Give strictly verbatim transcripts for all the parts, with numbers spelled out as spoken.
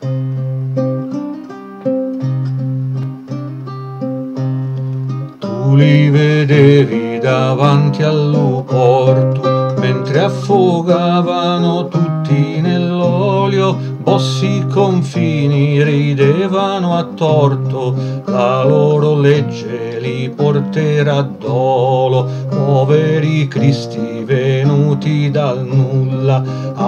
Tu li vedevi davanti all'uporto, mentre affogavano tutti nell'olio, bossi confini ridevano a torto, la loro legge li porterà a dolo. Poveri cristi venuti dal nulla,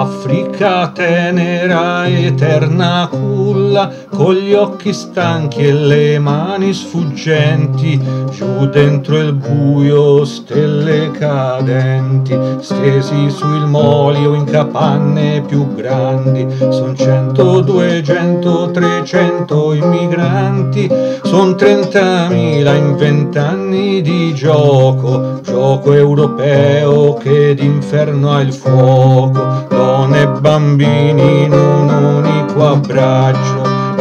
Africa tenera, eterna culla, con gli occhi stanchi e le mani sfuggenti, giù dentro il buio stelle cadenti, stesi sul molio in capanne più grandi. Son cento, duecento, trecento immigranti, son trentamila in vent'anni di gioco, gioco europeo che d'inferno ha il fuoco. Donne e bambini in un unico abbraccio,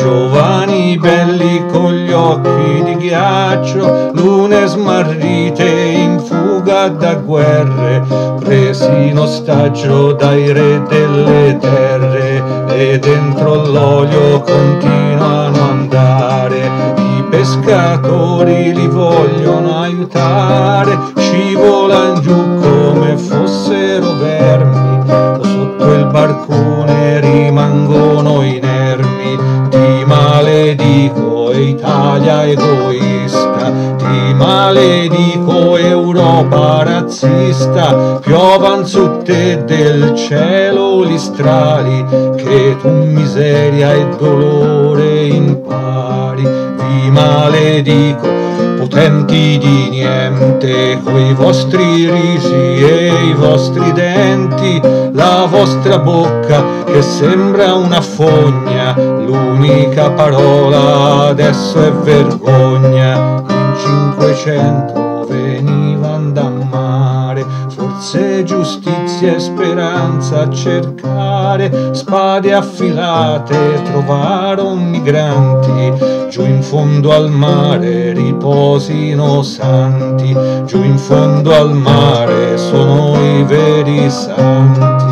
giovani belli con gli occhi di ghiaccio, lune smarrite in fuga da guerre, presi in ostaggio dai re delle terre, e dentro l'olio continuano a andare. I pescatori li vogliono aiutare, scivolan giù come fossero vermi, o sotto il barcone rimangono inermi. Ti maledico Italia egoista, ti maledico Europa razzista, piovan su te del cielo gli strali, che tu miseria e dolore impari. Vi maledico potenti di niente, coi vostri risi e i vostri denti, la vostra bocca che sembra una fogna, l'unica parola adesso è vergogna. In cinquecento venivan da mare, forse giustizia e speranza a cercare, spade affilate trovaron migranti, giù in fondo al mare riposino santi, giù in fondo al mare sono i veri santi.